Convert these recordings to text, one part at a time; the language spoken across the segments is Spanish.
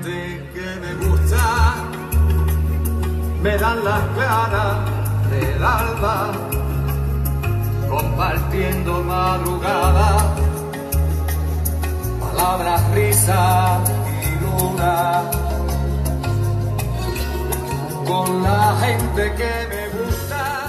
gente que me gusta, me dan las claras del alba, compartiendo madrugada, palabras, risa y luna, con la gente que me gusta.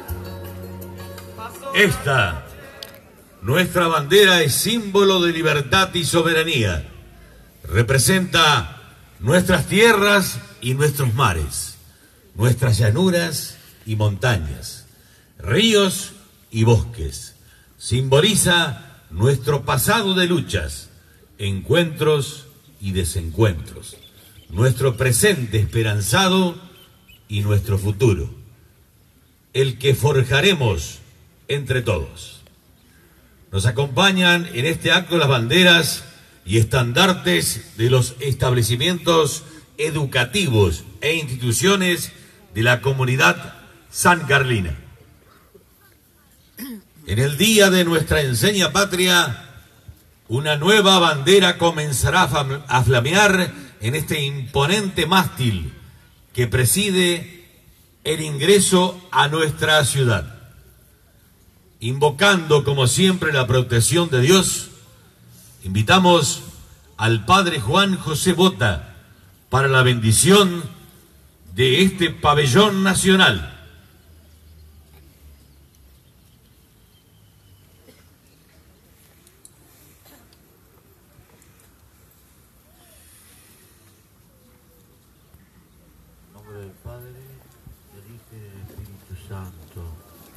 Esta, nuestra bandera, es símbolo de libertad y soberanía. Representa nuestras tierras y nuestros mares, nuestras llanuras y montañas, ríos y bosques. Simboliza nuestro pasado de luchas, encuentros y desencuentros, nuestro presente esperanzado y nuestro futuro, el que forjaremos entre todos. Nos acompañan en este acto las banderas y estandartes de los establecimientos educativos e instituciones de la comunidad sancarlina. En el día de nuestra enseña patria, una nueva bandera comenzará a flamear en este imponente mástil que preside el ingreso a nuestra ciudad. Invocando como siempre la protección de Dios, invitamos al Padre Juan José Bota para la bendición de este pabellón nacional. En nombre del Padre, del Hijo y del Espíritu Santo.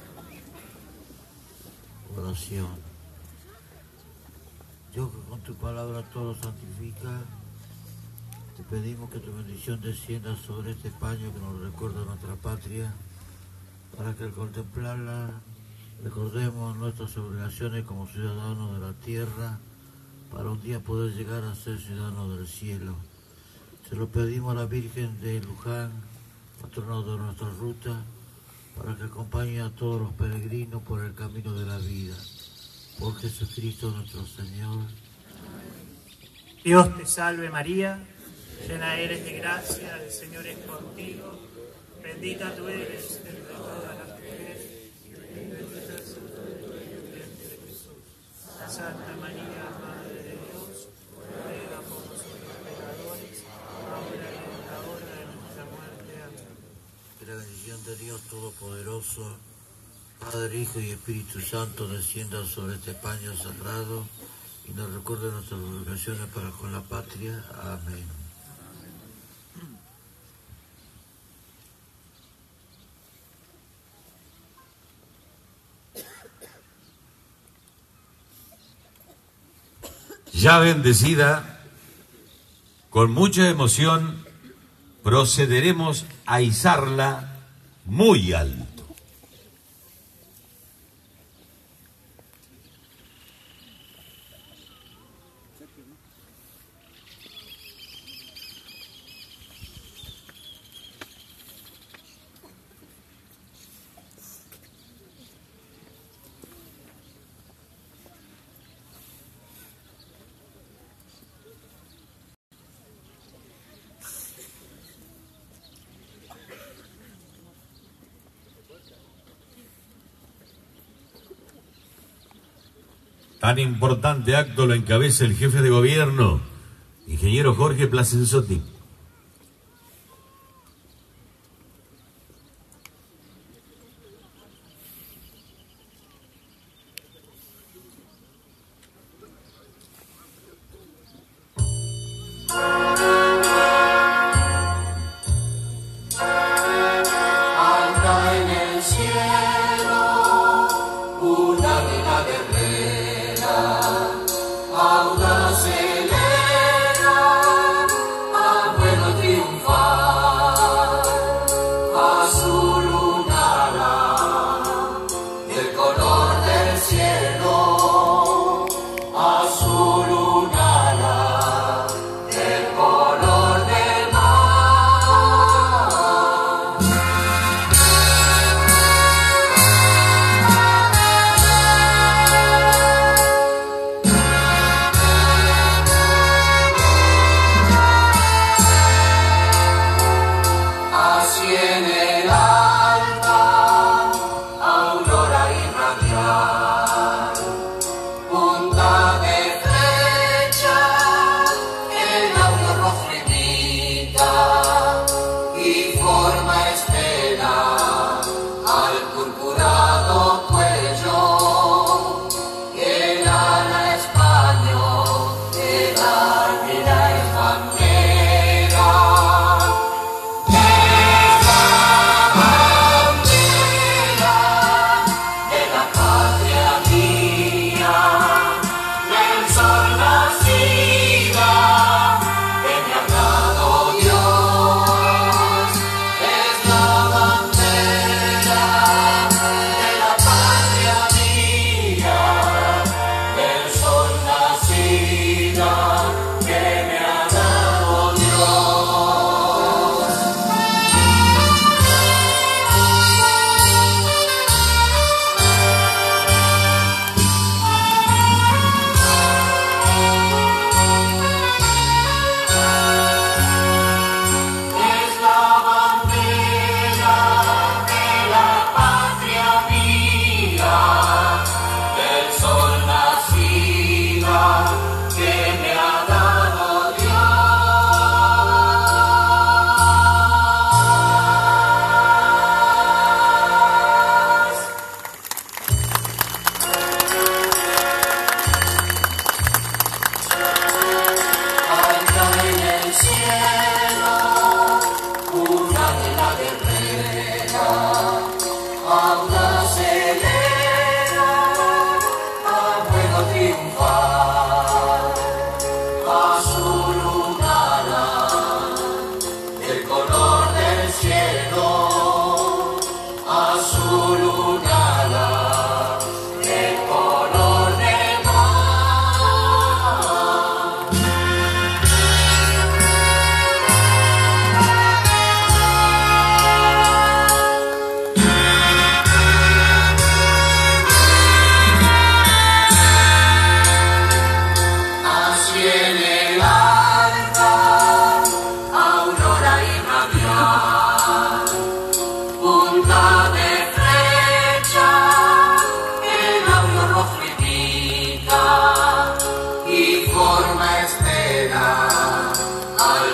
Oración. Dios, que con tu palabra todo santifica, te pedimos que tu bendición descienda sobre este paño que nos recuerda nuestra patria, para que al contemplarla recordemos nuestras obligaciones como ciudadanos de la tierra, para un día poder llegar a ser ciudadanos del cielo. Se lo pedimos a la Virgen de Luján, patrona de nuestra ruta, para que acompañe a todos los peregrinos por el camino de la vida. Por Jesucristo nuestro Señor. Dios te salve María, llena eres de gracia, el Señor es contigo, bendita tú eres entre todas las mujeres, y bendito es el fruto de tu vientre Jesús. Santa María, Madre de Dios, ruega por nosotros pecadores, ahora y en la hora de nuestra muerte. Amén. Que la bendición de Dios Todopoderoso, Padre, Hijo y Espíritu Santo, descienda sobre este paño sagrado y nos recuerde nuestras obligaciones para con la patria. Amén. Ya bendecida, con mucha emoción, procederemos a izarla muy alto. Tan importante acto lo encabeza el jefe de gobierno, ingeniero Jorge Placenzotti. Audaz eleva,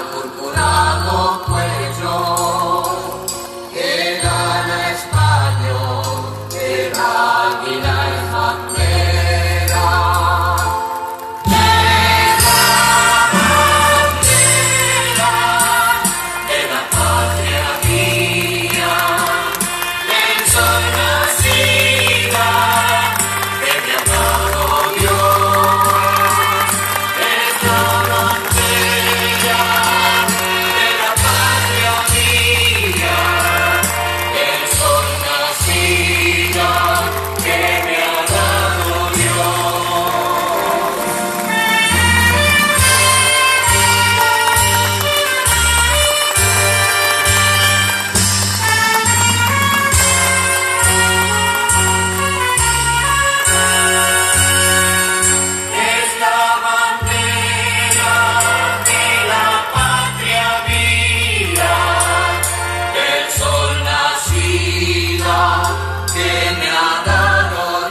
purpurado cuello, que gana España, que el águila es bandera. Es la bandera de la patria mía, del sol nacida, que me ha dado Dios. Es la bandera de la patria mía, del sol nacida, que me ha dado Dios. Es la bandera de la patria mía, del sol nacida, que me ha dado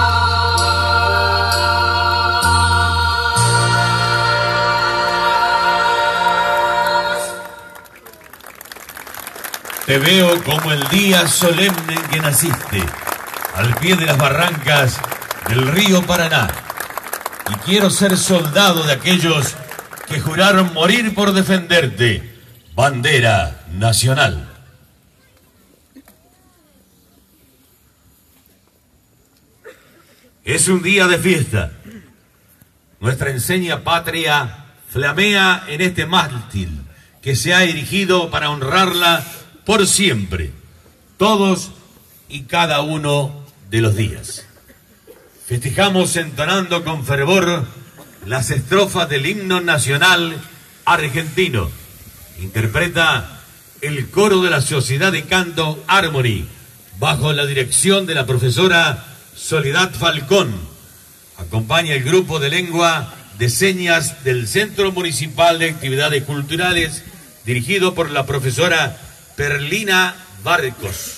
Dios. Te veo como el día solemne en que naciste, al pie de las barrancas del río Paraná. Y quiero ser soldado de aquellos que juraron morir por defenderte, bandera nacional. Es un día de fiesta. Nuestra enseña patria flamea en este mástil que se ha erigido para honrarla por siempre, todos y cada uno de los días. Festejamos entonando con fervor las estrofas del himno nacional argentino. Interpreta el coro de la Sociedad de Canto Harmony, bajo la dirección de la profesora Soledad Falcón. Acompaña el grupo de lengua de señas del Centro Municipal de Actividades Culturales, dirigido por la profesora Perlina Barcos.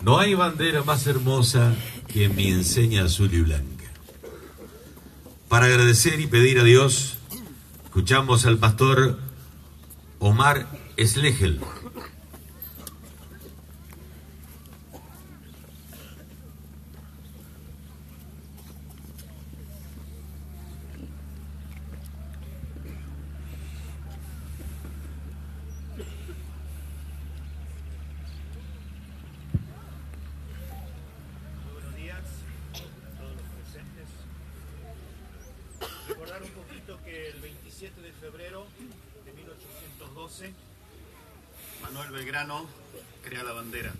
No hay bandera más hermosa que mi enseña azul y blanca. Para agradecer y pedir a Dios, escuchamos al pastor Omar Slegel. Recordar un poquito que el 27 de febrero de 1812, Manuel Belgrano crea la bandera.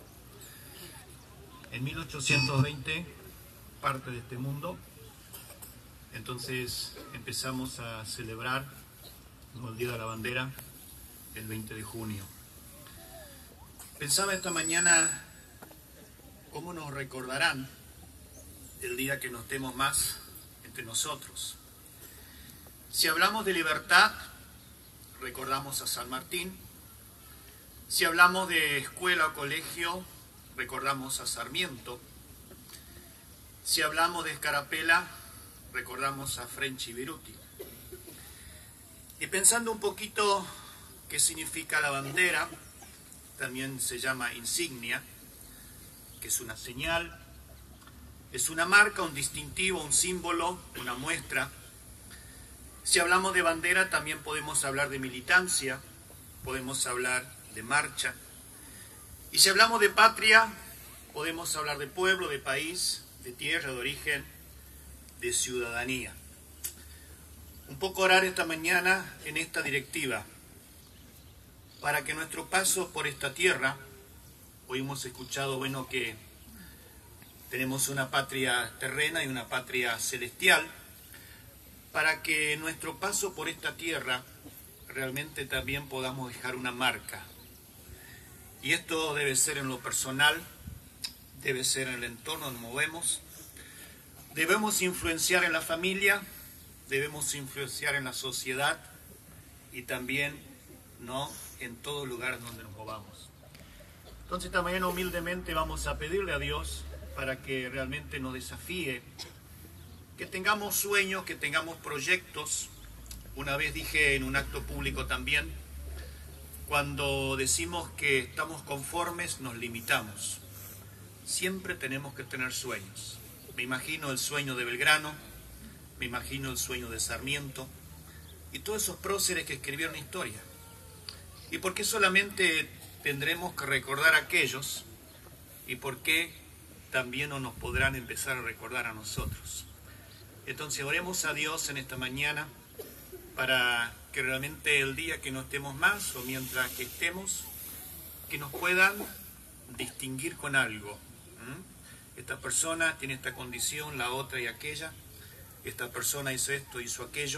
En 1820 parte de este mundo, entonces empezamos a celebrar el Día de la Bandera el 20 de junio. Pensaba esta mañana cómo nos recordarán el día que no estemos más entre nosotros. Si hablamos de libertad, recordamos a San Martín. Si hablamos de escuela o colegio, recordamos a Sarmiento. Si hablamos de escarapela, recordamos a French y Viruti. Y pensando un poquito qué significa la bandera, también se llama insignia, que es una señal, es una marca, un distintivo, un símbolo, una muestra. Si hablamos de bandera, también podemos hablar de militancia, podemos hablar de marcha. Y si hablamos de patria, podemos hablar de pueblo, de país, de tierra, de origen, de ciudadanía. Un poco orar esta mañana en esta directiva, para que nuestro paso por esta tierra, hoy hemos escuchado, bueno, que tenemos una patria terrena y una patria celestial, para que nuestro paso por esta tierra realmente también podamos dejar una marca. Y esto debe ser en lo personal, debe ser en el entorno donde nos movemos, debemos influenciar en la familia, debemos influenciar en la sociedad y también, ¿no?, en todo lugar donde nos movamos. Entonces esta mañana humildemente vamos a pedirle a Dios para que realmente nos desafíe, que tengamos sueños, que tengamos proyectos. Una vez dije en un acto público también, cuando decimos que estamos conformes, nos limitamos. Siempre tenemos que tener sueños. Me imagino el sueño de Belgrano, me imagino el sueño de Sarmiento y todos esos próceres que escribieron historia. ¿Y por qué solamente tendremos que recordar a aquellos? ¿Y por qué también no nos podrán empezar a recordar a nosotros? Entonces oremos a Dios en esta mañana para que realmente el día que no estemos más o mientras que estemos, que nos puedan distinguir con algo. Esta persona tiene esta condición, la otra y aquella. Esta persona hizo esto, hizo aquello.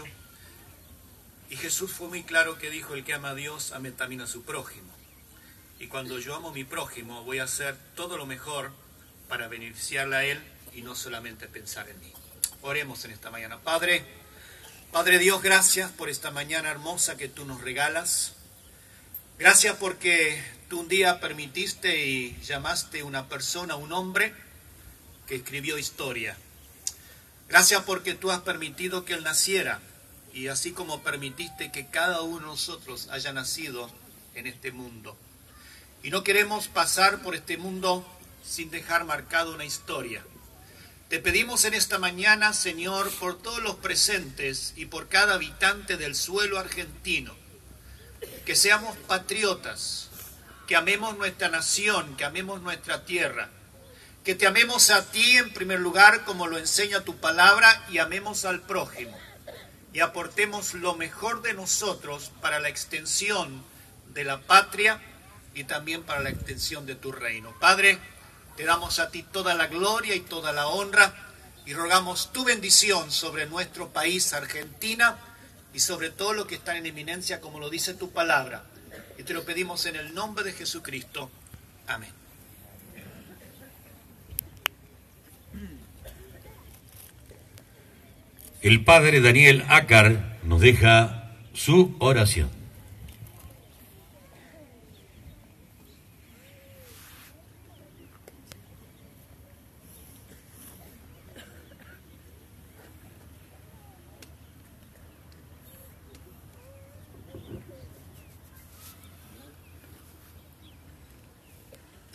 Y Jesús fue muy claro que dijo, el que ama a Dios, ame también a su prójimo. Y cuando yo amo a mi prójimo, voy a hacer todo lo mejor para beneficiarle a él y no solamente pensar en mí. Oremos en esta mañana. Padre Dios, gracias por esta mañana hermosa que tú nos regalas. Gracias porque tú un día permitiste y llamaste una persona, un hombre, que escribió historia. Gracias porque tú has permitido que él naciera y así como permitiste que cada uno de nosotros haya nacido en este mundo. Y no queremos pasar por este mundo sin dejar marcada una historia. Te pedimos en esta mañana, Señor, por todos los presentes y por cada habitante del suelo argentino, que seamos patriotas, que amemos nuestra nación, que amemos nuestra tierra, que te amemos a ti en primer lugar como lo enseña tu palabra y amemos al prójimo y aportemos lo mejor de nosotros para la extensión de la patria y también para la extensión de tu reino. Padre, te damos a ti toda la gloria y toda la honra y rogamos tu bendición sobre nuestro país, Argentina, y sobre todo lo que está en eminencia, como lo dice tu palabra. Y te lo pedimos en el nombre de Jesucristo. Amén. El padre Daniel Ácar nos deja su oración.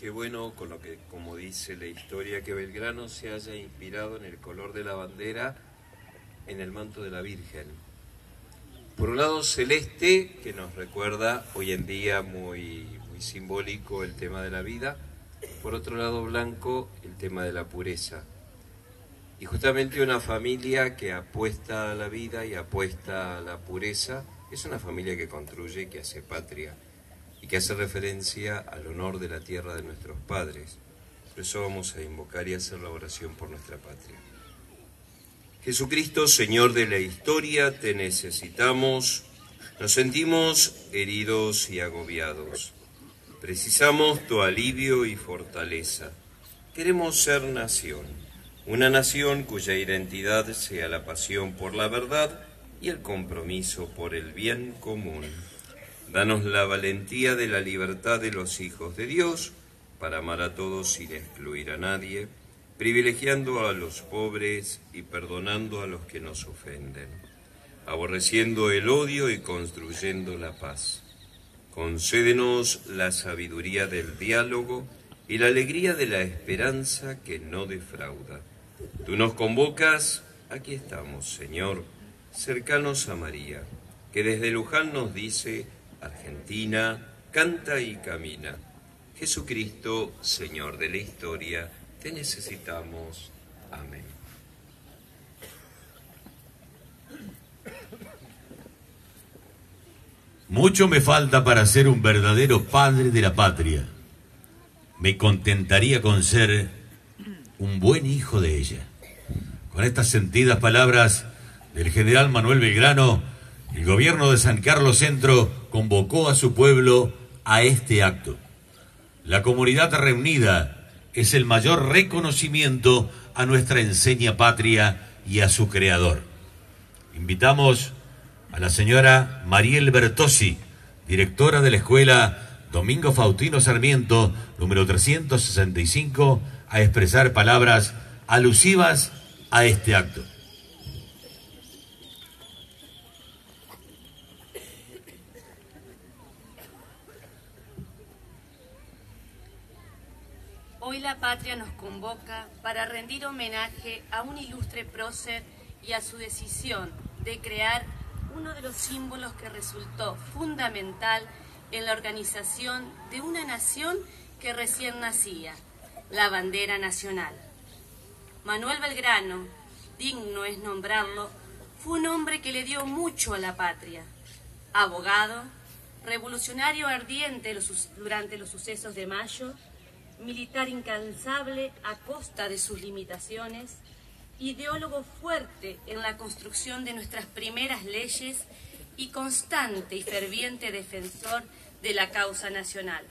Qué bueno con lo que, como dice la historia, que Belgrano se haya inspirado en el color de la bandera, en el manto de la Virgen. Por un lado celeste, que nos recuerda hoy en día muy simbólico el tema de la vida. Por otro lado blanco, el tema de la pureza. Y justamente una familia que apuesta a la vida y apuesta a la pureza, es una familia que construye, que hace patria y que hace referencia al honor de la tierra de nuestros padres. Por eso vamos a invocar y hacer la oración por nuestra patria. Jesucristo, Señor de la historia, te necesitamos. Nos sentimos heridos y agobiados. Precisamos tu alivio y fortaleza. Queremos ser nación, una nación cuya identidad sea la pasión por la verdad y el compromiso por el bien común. Danos la valentía de la libertad de los hijos de Dios para amar a todos sin excluir a nadie, privilegiando a los pobres y perdonando a los que nos ofenden, aborreciendo el odio y construyendo la paz. Concédenos la sabiduría del diálogo y la alegría de la esperanza que no defrauda. Tú nos convocas, aquí estamos, Señor, cercanos a María, que desde Luján nos dice: Argentina, canta y camina. Jesucristo, Señor de la historia, te necesitamos. Amén. Mucho me falta para ser un verdadero padre de la patria. Me contentaría con ser un buen hijo de ella. Con estas sentidas palabras del general Manuel Belgrano, el gobierno de San Carlos Centro convocó a su pueblo a este acto. La comunidad reunida es el mayor reconocimiento a nuestra enseña patria y a su creador. Invitamos a la señora Mariel Bertossi, directora de la escuela Domingo Faustino Sarmiento, número 365, a expresar palabras alusivas a este acto. Hoy la patria nos convoca para rendir homenaje a un ilustre prócer y a su decisión de crear uno de los símbolos que resultó fundamental en la organización de una nación que recién nacía, la bandera nacional. Manuel Belgrano, digno es nombrarlo, fue un hombre que le dio mucho a la patria. Abogado, revolucionario ardiente durante los sucesos de Mayo, militar incansable a costa de sus limitaciones, ideólogo fuerte en la construcción de nuestras primeras leyes y constante y ferviente defensor de la causa nacional.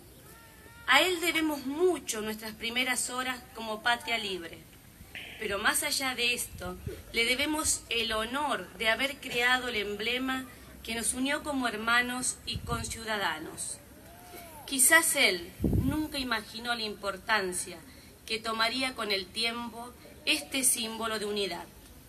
A él debemos mucho nuestras primeras horas como patria libre, pero más allá de esto, le debemos el honor de haber creado el emblema que nos unió como hermanos y conciudadanos. Quizás él nunca imaginó la importancia que tomaría con el tiempo este símbolo de unidad.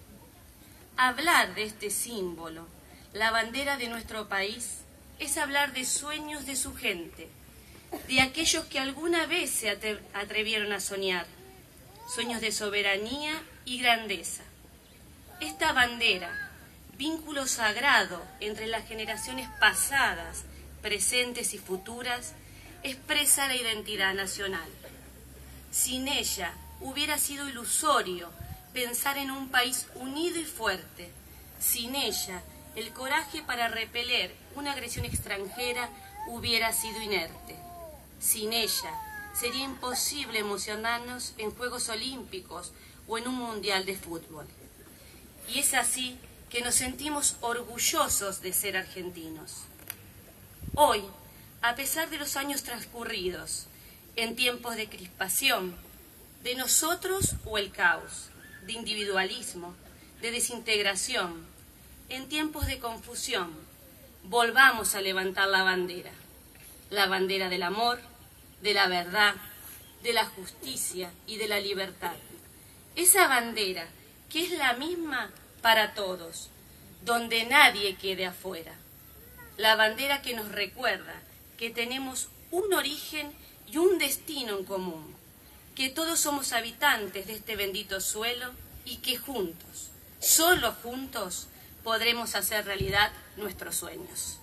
Hablar de este símbolo, la bandera de nuestro país, es hablar de sueños de su gente, de aquellos que alguna vez se atrevieron a soñar, sueños de soberanía y grandeza. Esta bandera, vínculo sagrado entre las generaciones pasadas, presentes y futuras, expresa la identidad nacional. Sin ella hubiera sido ilusorio pensar en un país unido y fuerte. Sin ella, el coraje para repeler una agresión extranjera hubiera sido inerte. Sin ella, sería imposible emocionarnos en Juegos Olímpicos o en un Mundial de fútbol. Y es así que nos sentimos orgullosos de ser argentinos. Hoy, a pesar de los años transcurridos, en tiempos de crispación, de nosotros o el caos, de individualismo, de desintegración, en tiempos de confusión, volvamos a levantar la bandera del amor, de la verdad, de la justicia y de la libertad. Esa bandera que es la misma para todos, donde nadie quede afuera. La bandera que nos recuerda que tenemos un origen y un destino en común, que todos somos habitantes de este bendito suelo y que juntos, solo juntos, podremos hacer realidad nuestros sueños.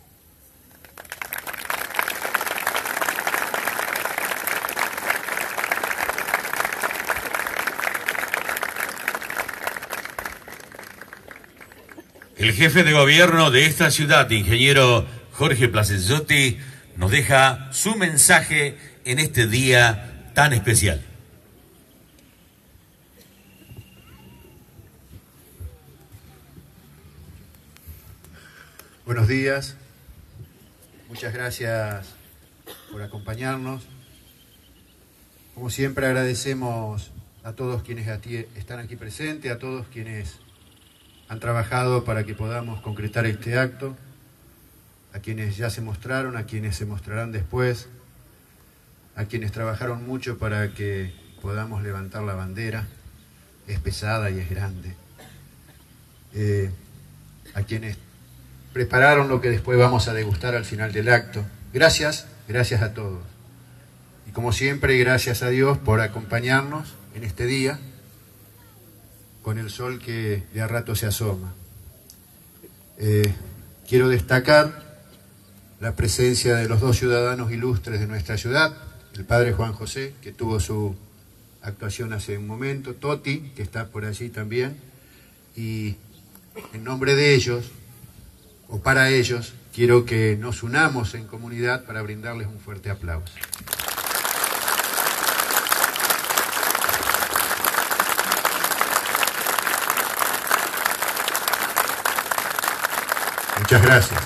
El jefe de gobierno de esta ciudad, ingeniero Jorge Placenzotti, nos deja su mensaje en este día tan especial. Buenos días, muchas gracias por acompañarnos. Como siempre agradecemos a todos quienes están aquí presentes, a todos quienes han trabajado para que podamos concretar este acto, a quienes ya se mostraron, a quienes se mostrarán después, a quienes trabajaron mucho para que podamos levantar la bandera. Es pesada y es grande. A quienes prepararon lo que después vamos a degustar al final del acto. Gracias, gracias a todos. Y como siempre, gracias a Dios por acompañarnos en este día, con el sol que de a rato se asoma. Quiero destacar la presencia de los dos ciudadanos ilustres de nuestra ciudad, el padre Juan José, que tuvo su actuación hace un momento, Toti, que está por allí también, y en nombre de ellos, o para ellos, quiero que nos unamos en comunidad para brindarles un fuerte aplauso. Muchas gracias.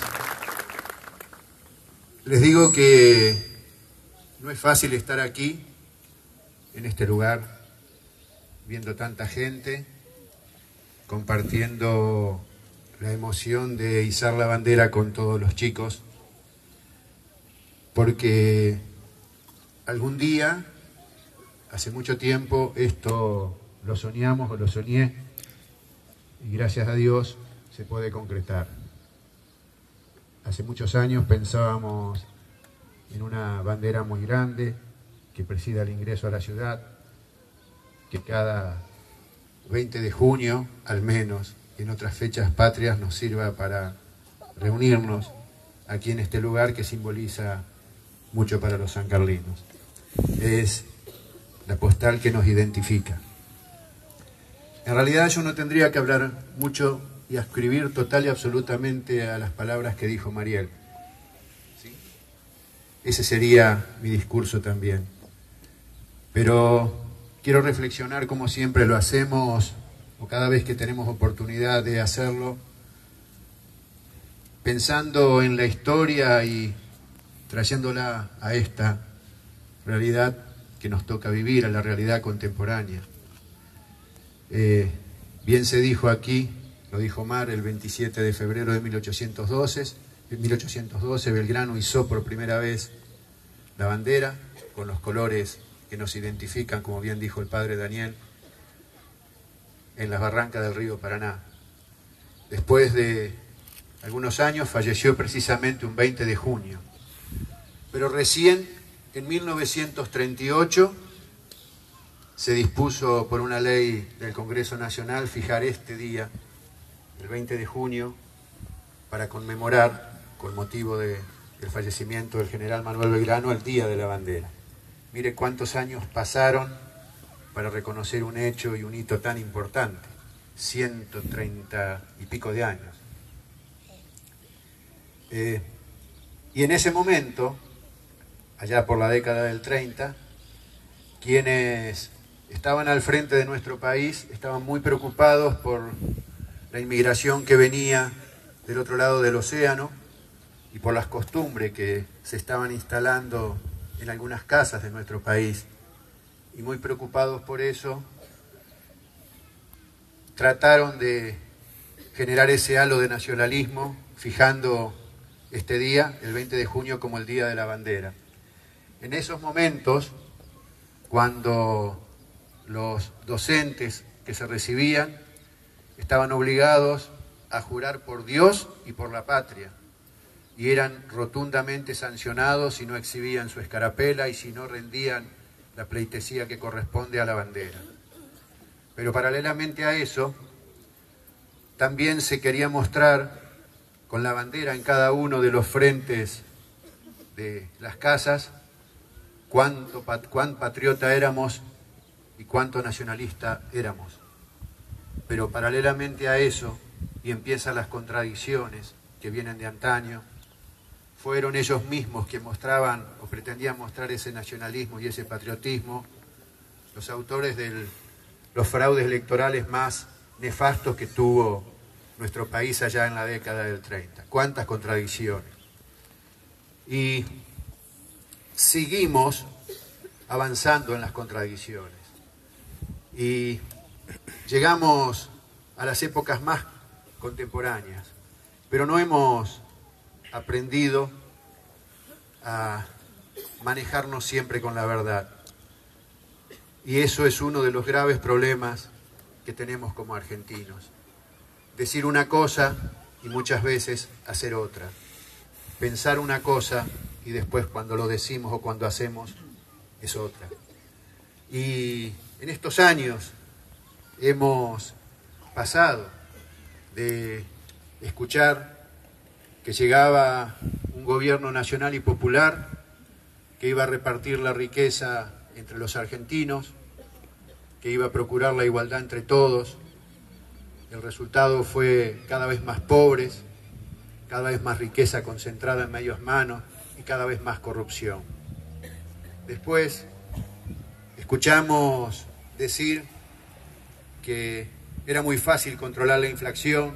Les digo que no es fácil estar aquí, en este lugar, viendo tanta gente, compartiendo la emoción de izar la bandera con todos los chicos, porque algún día, hace mucho tiempo, esto lo soñamos o lo soñé, y gracias a Dios se puede concretar. Hace muchos años pensábamos en una bandera muy grande que presida el ingreso a la ciudad, que cada 20 de junio, al menos, en otras fechas patrias, nos sirva para reunirnos aquí en este lugar que simboliza mucho para los sancarlinos. Es la postal que nos identifica. En realidad yo no tendría que hablar mucho y a escribir total y absolutamente a las palabras que dijo Mariel. ¿Sí? Ese sería mi discurso también. Pero quiero reflexionar, como siempre lo hacemos, o cada vez que tenemos oportunidad de hacerlo, pensando en la historia y trayéndola a esta realidad que nos toca vivir, a la realidad contemporánea. Bien se dijo aquí, lo dijo Mar, el 27 de febrero de 1812, Belgrano izó por primera vez la bandera con los colores que nos identifican, como bien dijo el padre Daniel, en las barrancas del río Paraná. Después de algunos años falleció precisamente un 20 de junio. Pero recién, en 1938, se dispuso por una ley del Congreso Nacional fijar este día, el 20 de junio, para conmemorar, con motivo del fallecimiento del general Manuel Belgrano, el Día de la Bandera. Mire cuántos años pasaron para reconocer un hecho y un hito tan importante, 130 y pico de años. Y en ese momento, allá por la década del 30, quienes estaban al frente de nuestro país estaban muy preocupados por la inmigración que venía del otro lado del océano y por las costumbres que se estaban instalando en algunas casas de nuestro país. Y muy preocupados por eso, trataron de generar ese halo de nacionalismo, fijando este día, el 20 de junio, como el Día de la Bandera. En esos momentos, cuando los docentes que se recibían estaban obligados a jurar por Dios y por la patria. y eran rotundamente sancionados si no exhibían su escarapela y si no rendían la pleitesía que corresponde a la bandera. Pero paralelamente a eso, también se quería mostrar con la bandera en cada uno de los frentes de las casas cuán patriota éramos y cuánto nacionalista éramos. Pero paralelamente a eso, y empiezan las contradicciones que vienen de antaño, fueron ellos mismos que mostraban o pretendían mostrar ese nacionalismo y ese patriotismo, los autores de los fraudes electorales más nefastos que tuvo nuestro país allá en la década del 30. Cuántas contradicciones. Y seguimos avanzando en las contradicciones. Y llegamos a las épocas más contemporáneas, pero no hemos aprendido a manejarnos siempre con la verdad. Y eso es uno de los graves problemas que tenemos como argentinos. Decir una cosa y muchas veces hacer otra. Pensar una cosa y después cuando lo decimos o cuando hacemos es otra. Y en estos años hemos pasado de escuchar que llegaba un gobierno nacional y popular que iba a repartir la riqueza entre los argentinos, que iba a procurar la igualdad entre todos. El resultado fue cada vez más pobres, cada vez más riqueza concentrada en medias manos y cada vez más corrupción. Después escuchamos decir que era muy fácil controlar la inflación,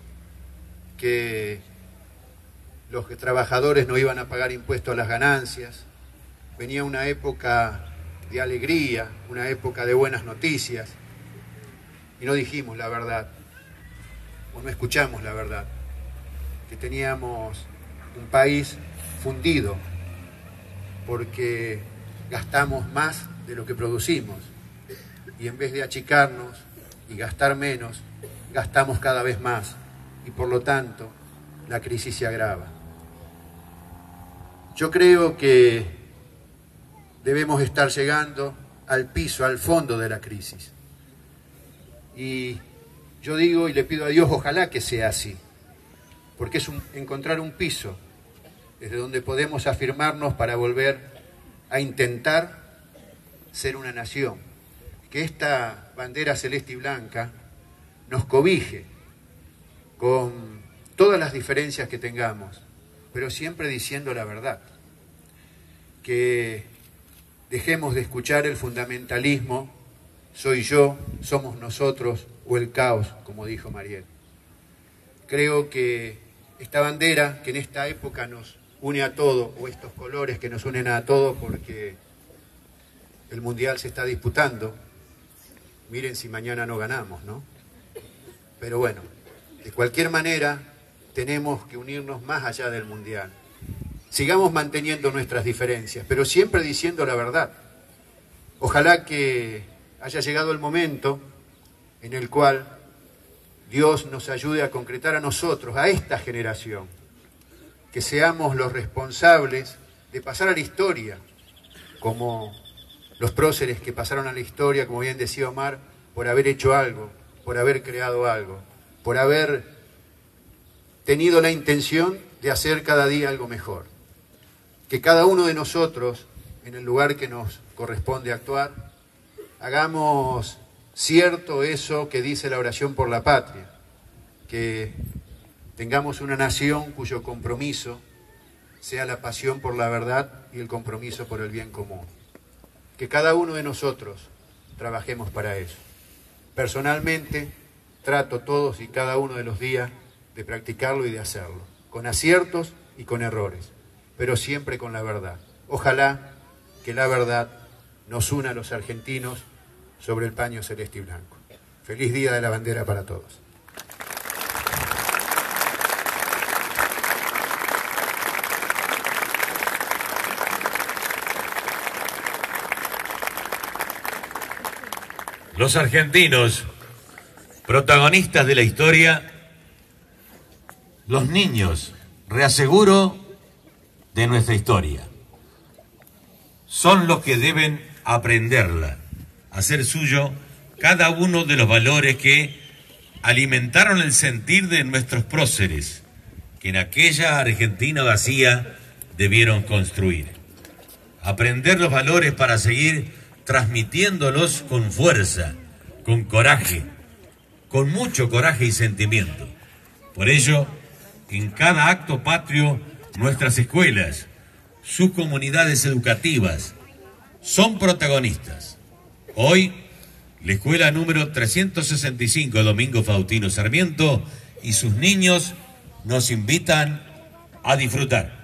que los trabajadores no iban a pagar impuestos a las ganancias. Venía una época de alegría, una época de buenas noticias, y no dijimos la verdad, o no escuchamos la verdad, que teníamos un país fundido porque gastamos más de lo que producimos, y en vez de achicarnos y gastar menos, gastamos cada vez más, y por lo tanto la crisis se agrava. Yo creo que debemos estar llegando al piso, al fondo de la crisis. Y yo digo y le pido a Dios, ojalá que sea así, porque es encontrar un piso desde donde podemos afirmarnos para volver a intentar ser una nación, que esta bandera celeste y blanca nos cobije con todas las diferencias que tengamos, pero siempre diciendo la verdad, que dejemos de escuchar el fundamentalismo, soy yo, somos nosotros, o el caos, como dijo Mariel. Creo que esta bandera, que en esta época nos une a todos, o estos colores que nos unen a todos, porque el Mundial se está disputando, miren si mañana no ganamos, ¿no? Pero bueno, de cualquier manera, tenemos que unirnos más allá del Mundial. Sigamos manteniendo nuestras diferencias, pero siempre diciendo la verdad. Ojalá que haya llegado el momento en el cual Dios nos ayude a concretar a nosotros, a esta generación, que seamos los responsables de pasar a la historia, como los próceres que pasaron a la historia, como bien decía Omar, por haber hecho algo, por haber creado algo, por haber tenido la intención de hacer cada día algo mejor. Que cada uno de nosotros, en el lugar que nos corresponde actuar, hagamos cierto eso que dice la oración por la patria, que tengamos una nación cuyo compromiso sea la pasión por la verdad y el compromiso por el bien común. Que cada uno de nosotros trabajemos para eso. Personalmente, trato todos y cada uno de los días de practicarlo y de hacerlo, con aciertos y con errores, pero siempre con la verdad. Ojalá que la verdad nos una a los argentinos sobre el paño celeste y blanco. Feliz Día de la Bandera para todos. Los argentinos, protagonistas de la historia, los niños reaseguro de nuestra historia. Son los que deben aprenderla, hacer suyo cada uno de los valores que alimentaron el sentir de nuestros próceres, que en aquella Argentina vacía debieron construir. Aprender los valores para seguir transmitiéndolos con fuerza, con coraje, con mucho coraje y sentimiento. Por ello, en cada acto patrio, nuestras escuelas, sus comunidades educativas, son protagonistas. Hoy, la escuela número 365 Domingo Faustino Sarmiento y sus niños nos invitan a disfrutar.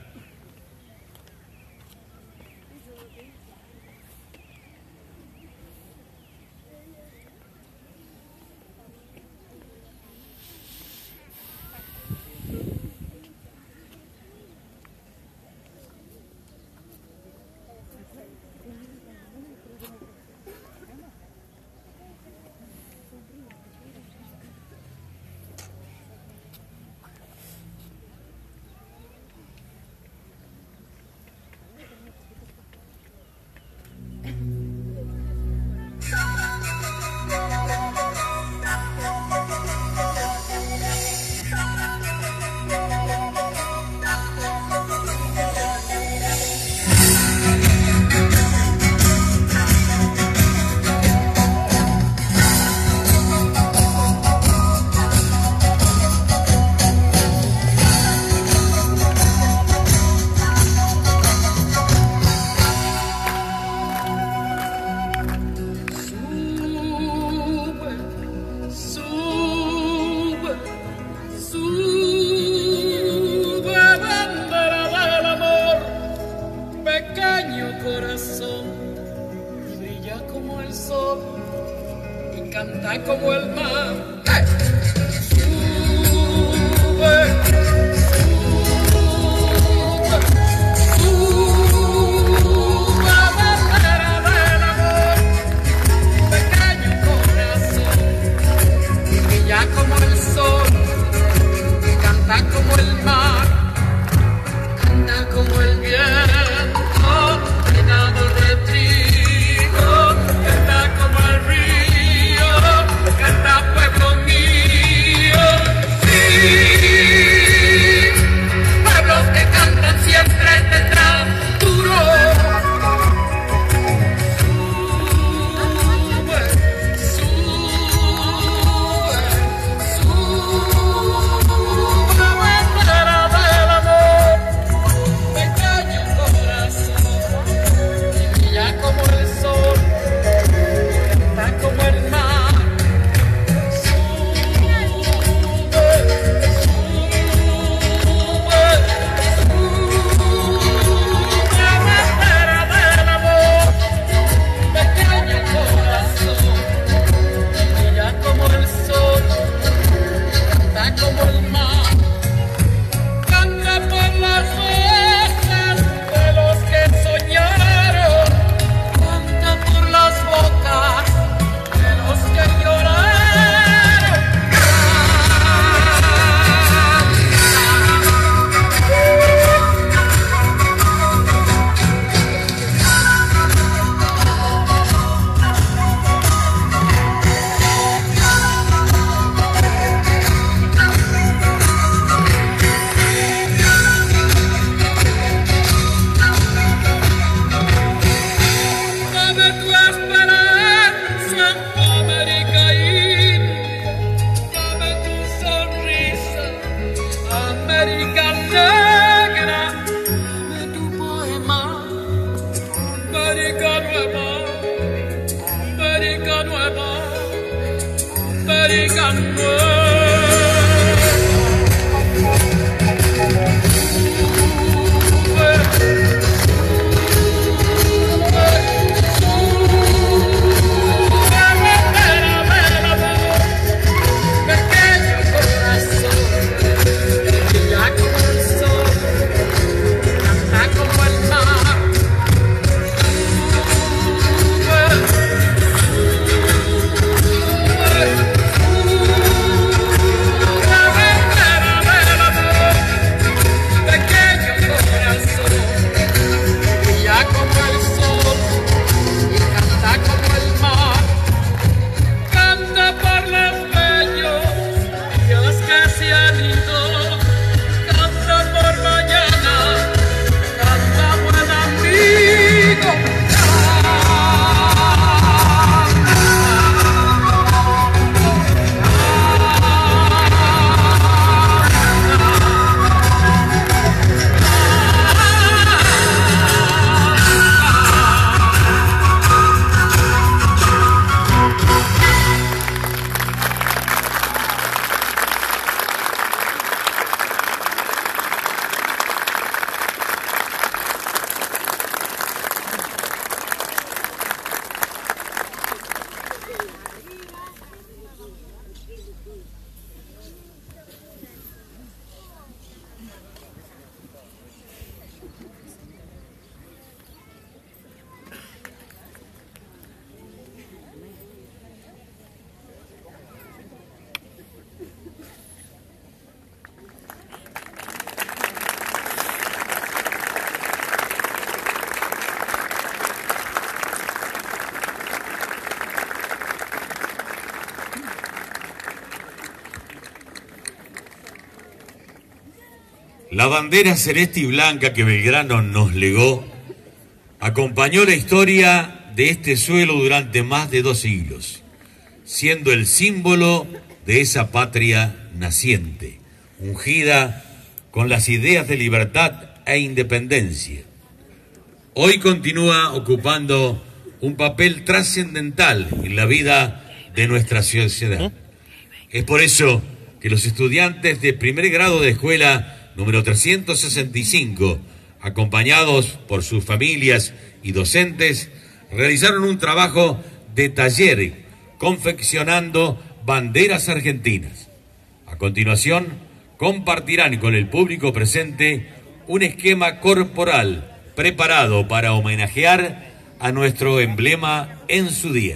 La bandera celeste y blanca que Belgrano nos legó acompañó la historia de este suelo durante más de 2 siglos, siendo el símbolo de esa patria naciente, ungida con las ideas de libertad e independencia. Hoy continúa ocupando un papel trascendental en la vida de nuestra sociedad. Es por eso que los estudiantes de primer grado de escuela número 365, acompañados por sus familias y docentes, realizaron un trabajo de taller confeccionando banderas argentinas. A continuación, compartirán con el público presente un esquema corporal preparado para homenajear a nuestro emblema en su día.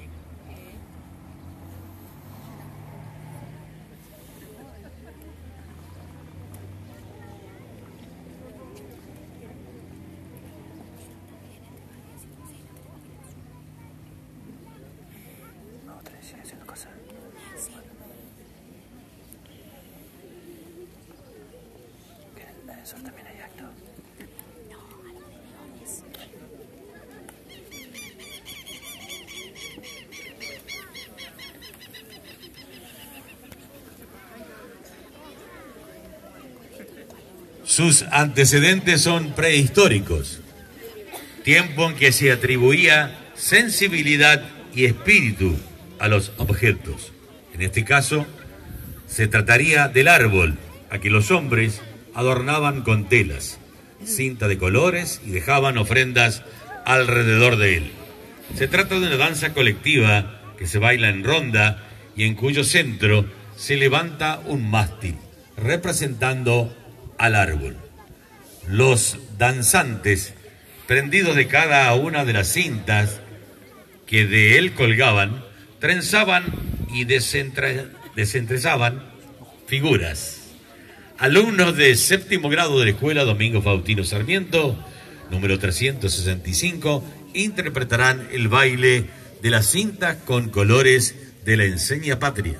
Sus antecedentes son prehistóricos, tiempo en que se atribuía sensibilidad y espíritu a los objetos. En este caso, se trataría del árbol, a que los hombres adornaban con telas, cinta de colores y dejaban ofrendas alrededor de él. Se trata de una danza colectiva que se baila en ronda y en cuyo centro se levanta un mástil, representando al árbol. Los danzantes, prendidos de cada una de las cintas que de él colgaban, trenzaban y desentrezaban figuras. Alumnos de 7º grado de la Escuela Domingo Faustino Sarmiento, número 365, interpretarán el baile de las cintas con colores de la enseña patria.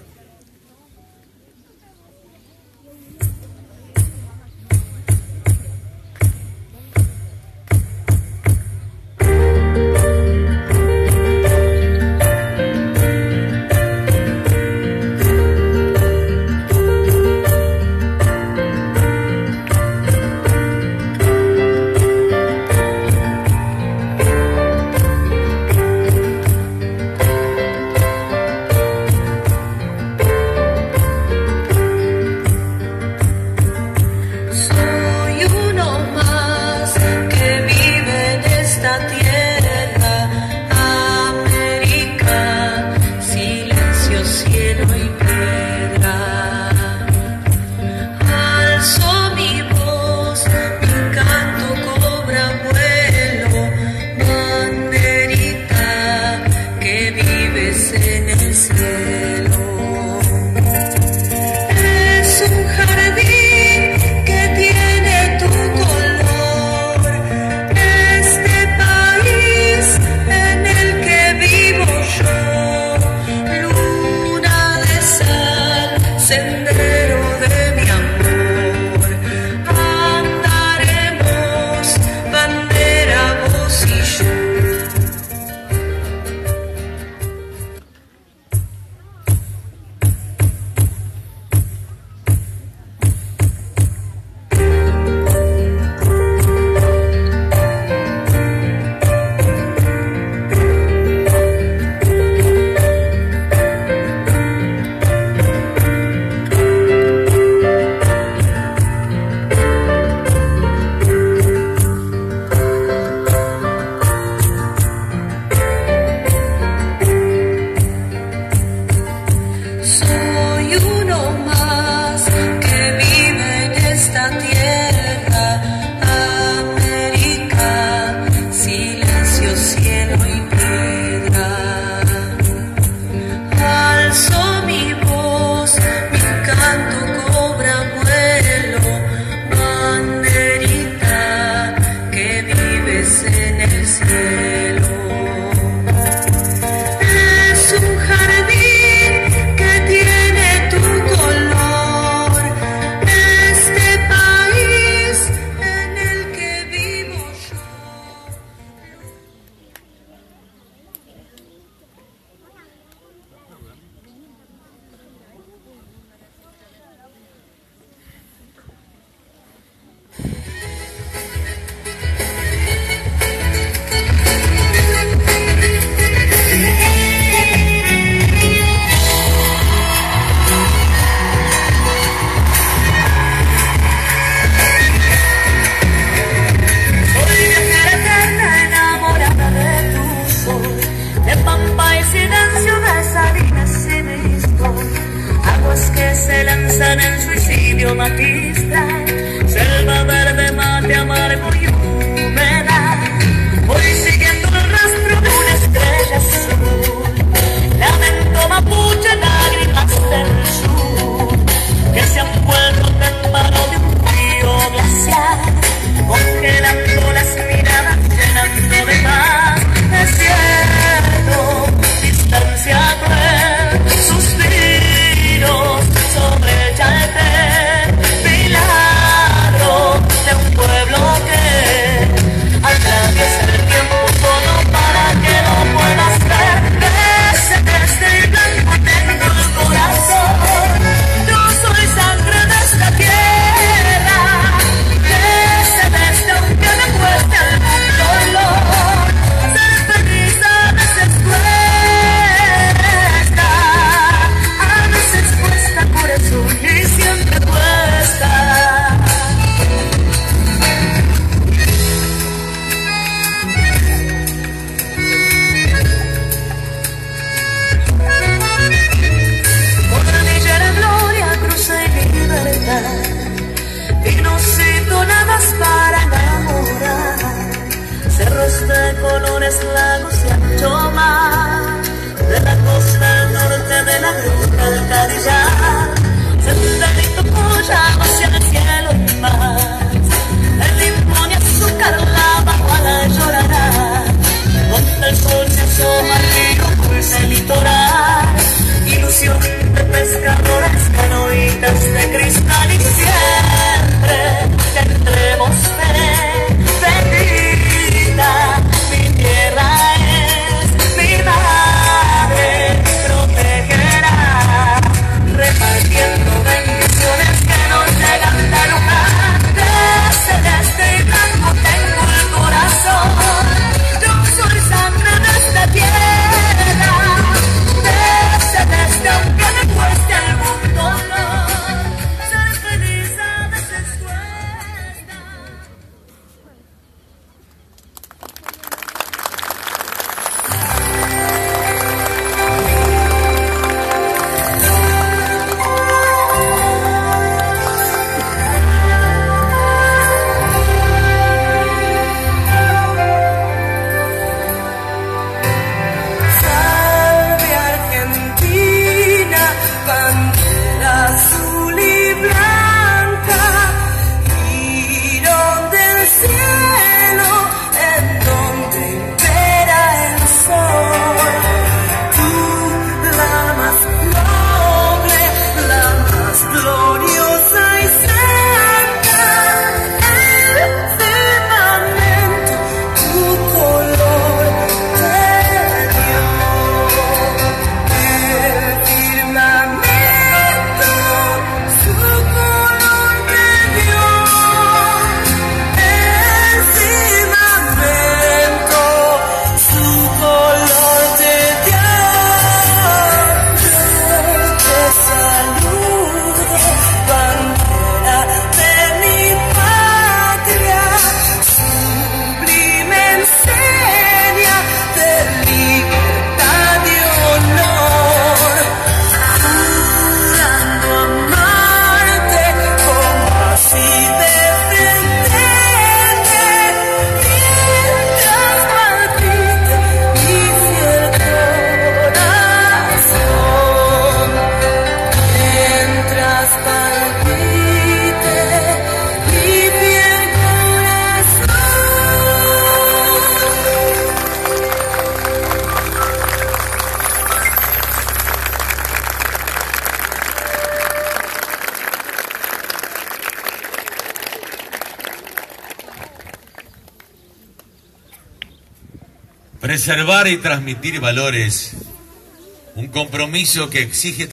río magistral, selva verde, mate amargo y húmeda. Voy siguiendo el rastro de una estrella azul, lamento mapuche, lágrimas del sur, que se han vuelto en mano de un río glacial, congelando las miradas, llenando de paz. Desierto, distancia cruel, suspiros sobre el Chaltén, milagro de un pueblo que atraviesa el tiempo solo para que lo puedas ver. Desde el blanco tengo el corazón, yo soy sangre de esta tierra. Desde aunque me cueste el dolor, ser feliz a veces cuesta, por eso y siempre cuesta. Cordillera, gloria, cruce y libertad, y no cito nada más para enamorar. Cerros de colores, lagos y ancho mar, de la costa al norte de la ruta del Cadillar, senderito collado hacia el cielo y mar, el limón y azúcar la baguala llorará, donde el sol se asoma al río, pulsa el litoral, ilusión de pescadoras, canoitas de cristal y siempre tendremos fe, bendita mi tierra es, mi madre protegerá, repartiendo bendiciones que nos llegan de lugar. Celeste y blanco tengo el corazón, yo soy sangre de esta tierra. Desde aunque me cueste algún dolor, ser feliz a veces cuesta. Salve Argentina, bandera azul y blanca, girón del cielo en donde impera el sol. Tú, la más noble, la más gloriosa y santa, el firmamento tu color te dio. El firmamento su color te dio. El firmamento su color te dio. Yo te saludo, bandera de mi patria, sublime enseña de libertad y honor, jurando amarte como así defenderte, mientras palpite mi fiel corazón, mientras palpite mi fiel corazón. Preservar y transmitir valores, un compromiso que exige